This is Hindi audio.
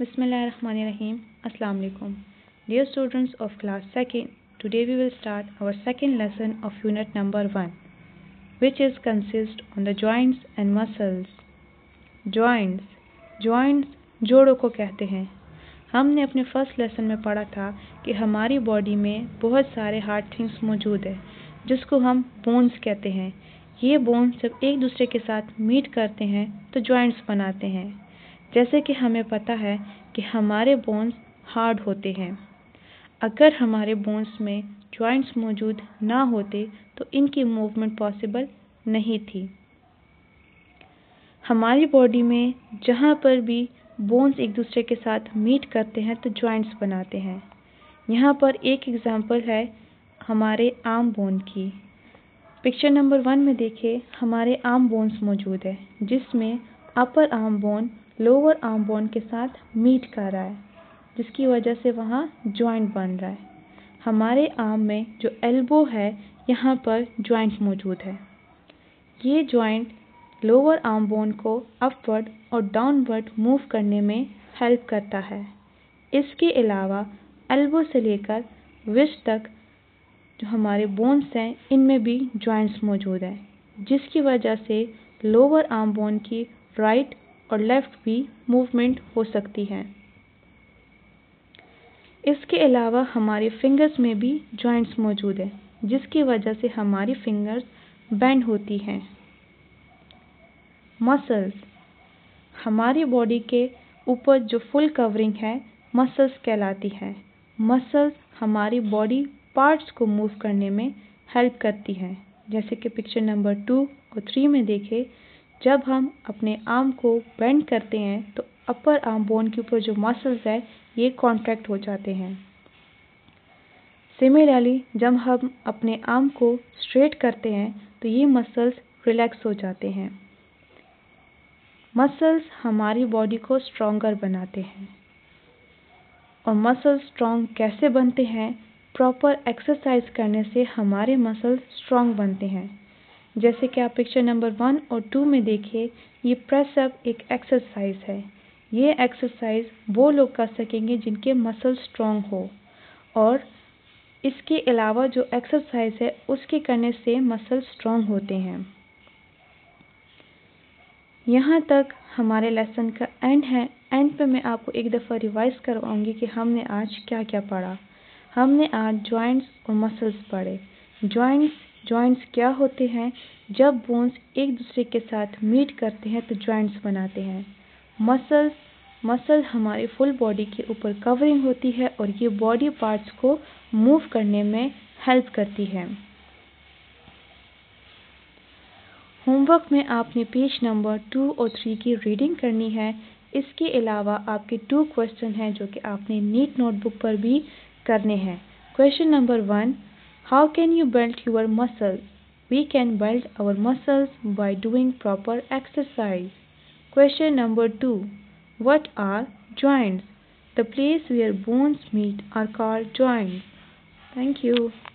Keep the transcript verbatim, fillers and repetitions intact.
Bismillahirrahmanirrahim. Assalamu alaikum. Dear students of class second, today we will start our second lesson of unit number one, which is consist on the joints and muscles. Joints, joints जोड़ों को कहते हैं। हमने अपने फर्स्ट लेसन में पढ़ा था कि हमारी बॉडी में बहुत सारे हार्ड थिंग्स मौजूद है जिसको हम बोन्स कहते हैं। ये बोन्स जब एक दूसरे के साथ मीट करते हैं तो जॉइंट्स बनाते हैं। जैसे कि हमें पता है कि हमारे बोन्स हार्ड होते हैं। अगर हमारे बोन्स में जॉइंट्स मौजूद ना होते तो इनकी मूवमेंट पॉसिबल नहीं थी। हमारी बॉडी में जहाँ पर भी बोन्स एक दूसरे के साथ मीट करते हैं तो जॉइंट्स बनाते हैं। यहाँ पर एक एग्जांपल है हमारे आर्म बोन की। पिक्चर नंबर वन में देखिए, हमारे आर्म बोन्स मौजूद है जिसमें upper arm bone lower arm bone के साथ मीट कर रहा है, जिसकी वजह से वहाँ जॉइंट बन रहा है। हमारे आर्म में जो एल्बो है यहाँ पर जॉइंट मौजूद है। ये जॉइंट लोअर आर्म बोन को अपवर्ड और डाउनवर्ड मूव करने में हेल्प करता है। इसके अलावा एल्बो से लेकर रिस्ट तक जो हमारे बोन्स हैं इनमें भी जॉइंट्स मौजूद हैं, जिसकी वजह से लोअर आर्म बोन की राइट और लेफ्ट भी मूवमेंट हो सकती है। इसके अलावा हमारे फिंगर्स में भी जॉइंट्स मौजूद है, जिसकी वजह से हमारी फिंगर्स बेंड होती हैं। मसल्स, हमारी बॉडी के ऊपर जो फुल कवरिंग है मसल्स कहलाती है। मसल्स हमारी बॉडी पार्ट्स को मूव करने में हेल्प करती हैं। जैसे कि पिक्चर नंबर टू और थ्री में देखें, जब हम अपने आर्म को बेंड करते हैं तो अपर आर्म बोन के ऊपर जो मसल्स है ये कॉन्ट्रैक्ट हो जाते हैं। सिमिलरली जब हम अपने आर्म को स्ट्रेट करते हैं तो ये मसल्स रिलैक्स हो जाते हैं। मसल्स हमारी बॉडी को स्ट्रॉन्गर बनाते हैं। और मसल्स स्ट्रॉन्ग कैसे बनते हैं? प्रॉपर एक्सरसाइज करने से हमारे मसल्स स्ट्रॉन्ग बनते हैं। जैसे कि आप पिक्चर नंबर वन और टू में देखिए, ये प्रेस अप एक एक्सरसाइज है। ये एक्सरसाइज वो लोग कर सकेंगे जिनके मसल स्ट्रॉन्ग हो, और इसके अलावा जो एक्सरसाइज है उसके करने से मसल स्ट्रॉन्ग होते हैं। यहाँ तक हमारे लेसन का एंड है। एंड पे मैं आपको एक दफ़ा रिवाइज करवाऊंगी कि हमने आज क्या क्या पढ़ा। हमने आज जॉइंट्स और मसल्स पढ़े। जॉइंट्स जॉइंट्स क्या होते हैं? जब बोन्स एक दूसरे के साथ मीट करते हैं तो जॉइंट्स बनाते हैं। मसल्स मसल हमारी फुल बॉडी के ऊपर कवरिंग होती है और ये बॉडी पार्ट्स को मूव करने में हेल्प करती है। होमवर्क में आपने पेज नंबर टू और थ्री की रीडिंग करनी है। इसके अलावा आपके टू क्वेश्चन हैं जो कि आपने नीट नोटबुक पर भी करने हैं। Question number one, how can you build your muscles? We can build our muscles by doing proper exercise. Question number two, what are joints? The place where bones meet are called joints. Thank you.